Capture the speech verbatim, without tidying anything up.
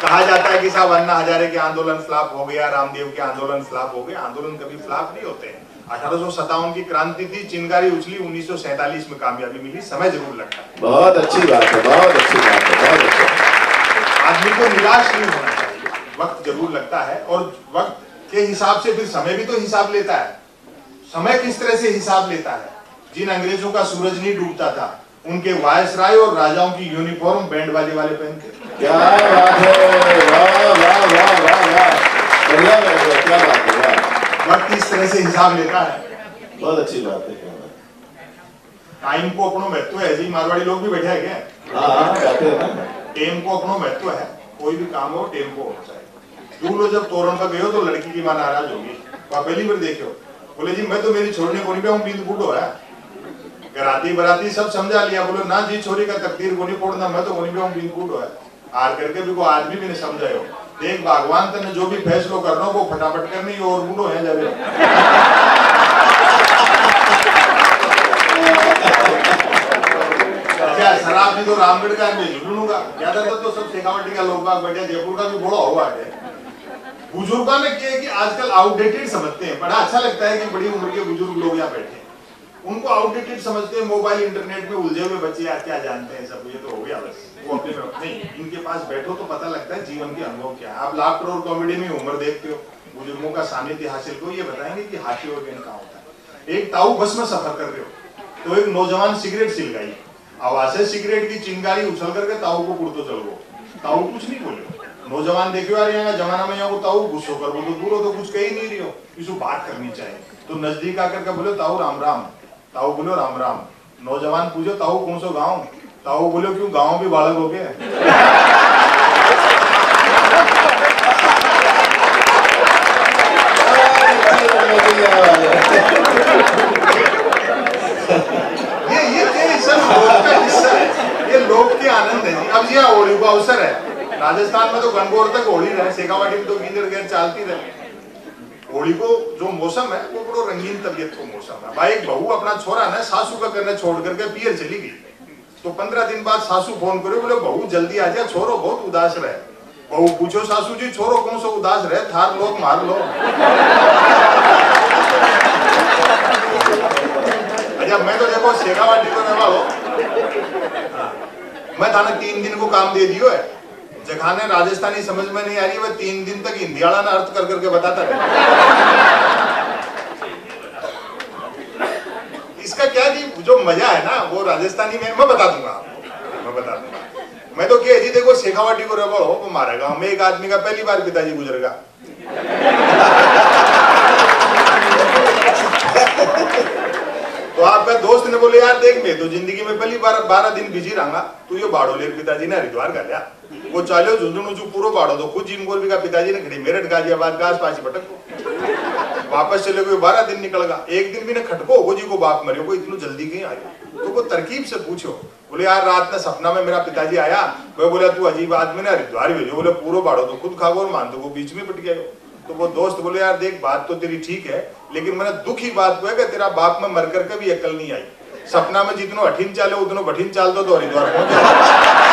कहा जाता है कि साहब अन्ना हजारे के आंदोलन फ्लॉप हो गया, रामदेव के आंदोलन फ्लॉप हो गया। आंदोलन कभी फ्लॉप नहीं होते हैं। अठारह सौ सत्तावन की क्रांति थी, चिंगारी उछली, उन्नीस सौ सैतालीस में कामयाबी मिली। समय जरूर लगता है। बहुत अच्छी बात है, बहुत अच्छी बात है, बहुत अच्छा। आदमी को निराश नहीं होना चाहिए, वक्त जरूर लगता है और वक्त के हिसाब से फिर समय भी तो हिसाब लेता है। समय किस तरह से हिसाब लेता है? जिन अंग्रेजों का सूरज नहीं डूबता था, उनके वायसराय और राजाओं की यूनिफॉर्म बैंड वाले वाले पहनते। क्या बात है, वाह वाह वाह वाह वाह, बढ़िया बढ़िया, क्या बात है, वाह। वक्त इस तरह से हिसाब लेता है। बहुत अच्छी बात है। टाइम को अपनो महत्व है। जी मारवाड़ी लोग भी बैठे हैं क्या? हाँ हाँ, जाते हैं ना। टेम को अपनो महत्व है। कोई भी काम हो टेम को होना चाहिए। दूर लो जब तोरण पर गए हो तो लड़की की मां नाराज होगी। वहां पहली बार देखो, बोले जी मैं तो मेरी छोड़ने को नहीं पे हूँ, बींद बूढ़ो है। घराती बराती सब समझा लिया, बोले ना जी छोरी का तकदीर को नहीं फोड़ना, मैं तो नहीं पे हूँ, बींद बूढ़ो है। हार करके भी को आदमी भी नहीं समझायो। देख भगवान तने जो भी फैसलो करना वो फटाफट करनी और बूढ़ो है जावे। क्या शराब भी तो रामगढ़ का है, झुलूंगा ज्यादातर तो सब शेखावटी का लोग बाग बैठे, जयपुर का भी बड़ा हुआ है। बुजुर्गों ने किया कि आजकल आउटडेटेड समझते हैं। बड़ा अच्छा लगता है कि बड़ी उम्र के बुजुर्ग लोग यहाँ बैठे हैं, उनको आउटडेटेड समझते हैं। मोबाइल इंटरनेट में उलझे हुए बच्चे आज क्या जानते हैं, सब ये तो हो गया बस। वो अपने नहीं, इनके पास बैठो तो पता लगता है जीवन के अनुभव क्या है। आप लाफ्टर और कॉमेडी में उम्र देखते हो, बुजुर्गों का सानिध्य हासिल करो, ये बताएंगे कि हाथी और गेंद कहाँ होता है। एक ताऊ बस में सफर कर रहे हो तो एक नौजवान सिगरेट सिलगाई, आवाज से सिगरेट की चिंगारी उछल करके ताऊ को कुड़तो चल गो। ताऊ कुछ नहीं बोले। नौजवान देखो यार यहाँ जमाना में यहाँ ताऊ गुस्सो कर वो तो दूर तो कुछ कही नहीं रही हो, इसको बात करनी चाहिए। तो नजदीक आकर के बोले ताऊ राम राम। ताऊ बोलो राम राम। नौजवान पूछो ताऊ कौन सो गाँव? ताऊ बोलो क्यों गाँव भी बालक हो गए। ये ये ये सब लोग का हिस्सा है, ये लोग के आनंद है। अब यहाँ होली का अवसर है, राजस्थान में तो गणगौर तक होली रहे, शेखावाटी में तो गींदड़ गैर चलती रहे। होली को जो मौसम है वो बड़ो रंगीन तबीयत को मौसम है। भाई एक बहू अपना छोरा ना सासू का करने छोड़ करके पियर चली गई, तो पंद्रह दिन बाद सासू फोन करे, बोले बहू जल्दी आ जा, छोरो बहुत उदास रहे। बहू पूछो सासू जी छोरो कौन सा उदास रहे, थार लो मार लो। अच्छा मैं तो देखो शेखावाटी को रहवा हो, मैं थाने तीन दिन को काम दे दियो है। जखाने राजस्थानी समझ में नहीं आ रही, वह तीन दिन तक हिंदी वाला ना अर्थ कर करके बताता रहे। इसका क्या जी जो मजा है ना वो राजस्थानी में मैं बता दूंगा आपको, मैं बता दूंगा। मैं तो क्या जी देखो शेखावाटी को रहो हो वो मारेगा। हमें एक आदमी का पहली बार पिताजी गुजरेगा। तो आपका दोस्त ने बोले यार देख मैं तो जिंदगी में पहली बार बारह दिन बिजी रहूंगा, तू ये बाड़ो ले। पिताजी ने हरिद्वार कर लिया, वो चालो झुंझुनू जो पूरा बाड़ो तो खुद जिम गोल भी का पिताजी ने खड़ी मेरठ गाजियाबाद का आसपास भटक को वापस चले गए। बारह दिन निकल गया, एक दिन भी ने खटको वो जी को बाप मरे को इतनी जल्दी कहीं आयो। तो वो तरकीब से पूछो, बोले यार रात में सपना में मेरा पिताजी आया, वो बोला तू अजीब आदमी ने हरिद्वार भेजो, बोले पूरा बाड़ो तो खुद खागो और मान दो वो बीच में पिट गया। तो वो दोस्त बोले यार देख बात तो तेरी ठीक है, लेकिन मैंने दुख ही बात को है कि तेरा बाप में मर करके भी अकल नहीं आई। सपना में जितनो अठीन चाले उतनो बठीन चाल दो तो हरिद्वार पहुंच जाए।